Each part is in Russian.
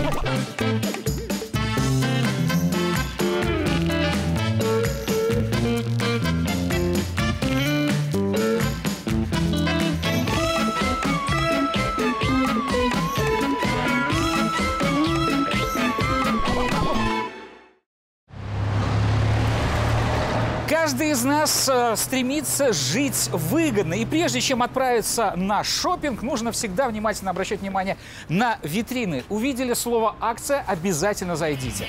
Каждый из нас стремится жить выгодно. И прежде чем отправиться на шопинг, нужно всегда внимательно обращать внимание на витрины. Увидели слово «акция» – обязательно зайдите.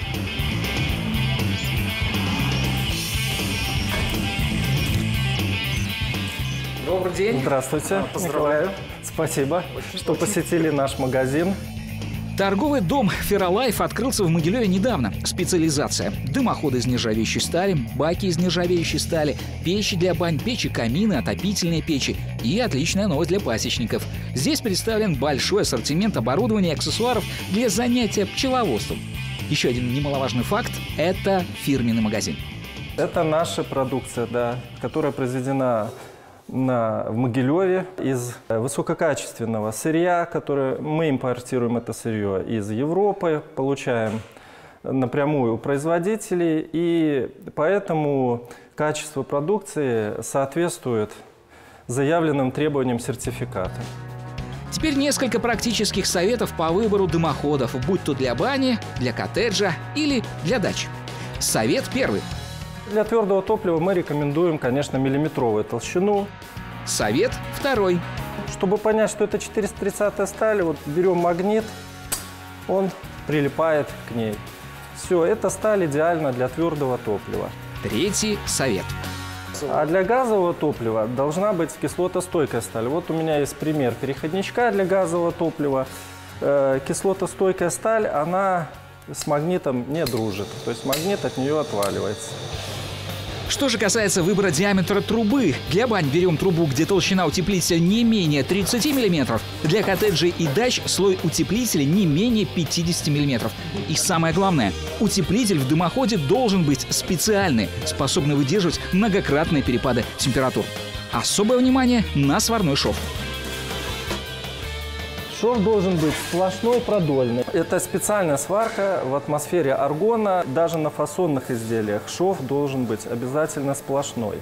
Добрый день. Здравствуйте. Поздравляю. Спасибо, что посетили наш магазин. Торговый дом «Феролайф» открылся в Могилеве недавно. Специализация: дымоходы из нержавеющей стали, баки из нержавеющей стали, печи для бань, печи-камины, отопительные печи и отличная новость для пасечников. Здесь представлен большой ассортимент оборудования и аксессуаров для занятия пчеловодством. Еще один немаловажный факт – это фирменный магазин. Это наша продукция, да, которая произведена в Могилеве из высококачественного сырья, которое мы импортируем это сырье из Европы, получаем напрямую у производителей, и поэтому качество продукции соответствует заявленным требованиям сертификата. Теперь несколько практических советов по выбору дымоходов, будь то для бани, для коттеджа или для дачи. Совет первый. Для твердого топлива мы рекомендуем, конечно, миллиметровую толщину. Совет второй. Чтобы понять, что это 430-я сталь, вот берем магнит, он прилипает к ней. Все, эта сталь идеальна для твердого топлива. Третий совет. А для газового топлива должна быть кислотостойкая сталь. Вот у меня есть пример переходничка для газового топлива. Кислотостойкая сталь, она с магнитом не дружит, то есть магнит от нее отваливается. Что же касается выбора диаметра трубы, для бань берем трубу, где толщина утеплителя не менее 30 мм, для коттеджей и дач слой утеплителя не менее 50 мм. И самое главное, утеплитель в дымоходе должен быть специальный, способный выдерживать многократные перепады температур. Особое внимание на сварной шов. Шов должен быть сплошной, продольный. Это специальная сварка в атмосфере аргона. Даже на фасонных изделиях шов должен быть обязательно сплошной,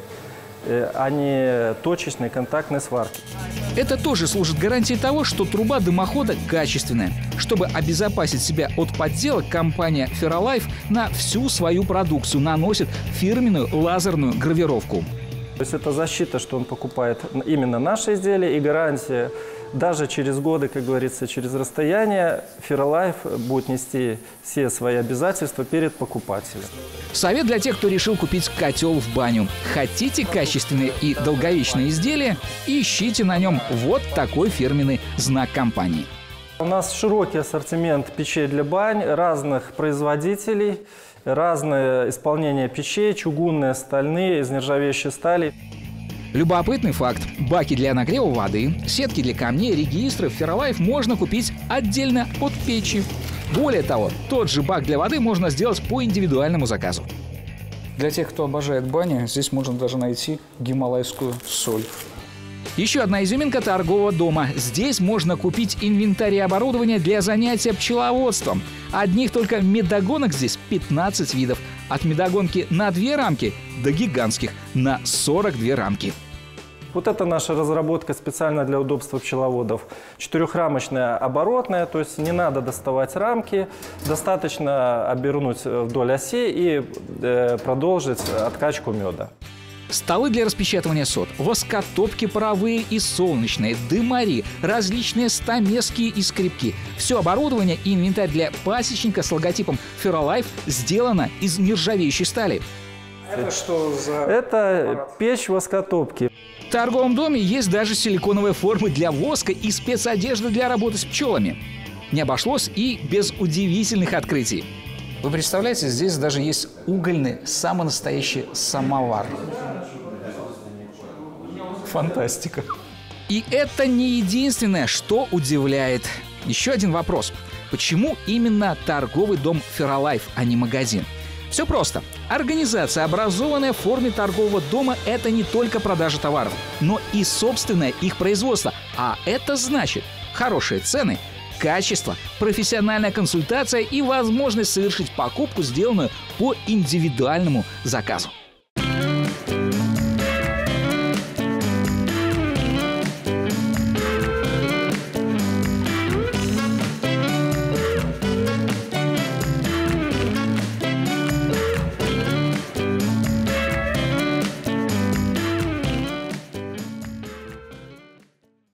а не точечной контактной сварки. Это тоже служит гарантией того, что труба дымохода качественная. Чтобы обезопасить себя от подделок, компания «Феролайф» на всю свою продукцию наносит фирменную лазерную гравировку. То есть это защита, что он покупает именно наши изделия, и гарантия. Даже через годы, как говорится, через расстояние, Феролайф будет нести все свои обязательства перед покупателем. Совет для тех, кто решил купить котел в баню. Хотите качественные и долговечные изделия? Ищите на нем вот такой фирменный знак компании. У нас широкий ассортимент печей для бань, разных производителей, разное исполнение печей, чугунные, стальные, из нержавеющей стали. Любопытный факт. Баки для нагрева воды, сетки для камней, регистры в Феролайф можно купить отдельно от печи. Более того, тот же бак для воды можно сделать по индивидуальному заказу. Для тех, кто обожает баню, здесь можно даже найти гималайскую соль. Еще одна изюминка торгового дома. Здесь можно купить инвентарь и оборудование для занятия пчеловодством. Одних только медогонок здесь 15 видов. От медогонки на 2 рамки до гигантских на 42 рамки. Вот это наша разработка специально для удобства пчеловодов. 4-рамочная оборотная, то есть не надо доставать рамки, достаточно обернуть вдоль осей и продолжить откачку меда. Столы для распечатывания сот, воскотопки паровые и солнечные, дымари, различные стамески и скребки. Все оборудование и инвентарь для пасечника с логотипом «Феролайф» сделано из нержавеющей стали. Это что за... Это печь воскотопки. В торговом доме есть даже силиконовые формы для воска и спецодежда для работы с пчелами. Не обошлось и без удивительных открытий. Вы представляете, здесь даже есть угольный, самый настоящий самовар. Фантастика. И это не единственное, что удивляет. Еще один вопрос. Почему именно торговый дом «Феролайф», а не магазин? Все просто. Организация, образованная в форме торгового дома, это не только продажа товаров, но и собственное их производство. А это значит хорошие цены, качество, профессиональная консультация и возможность совершить покупку, сделанную по индивидуальному заказу.